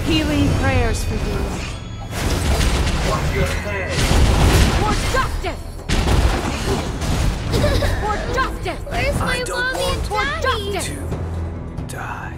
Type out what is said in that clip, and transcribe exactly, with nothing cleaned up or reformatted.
Healing prayers for you. Watch your head. For justice! For justice! Where's my I don't mommy want and For daddy? justice! to die.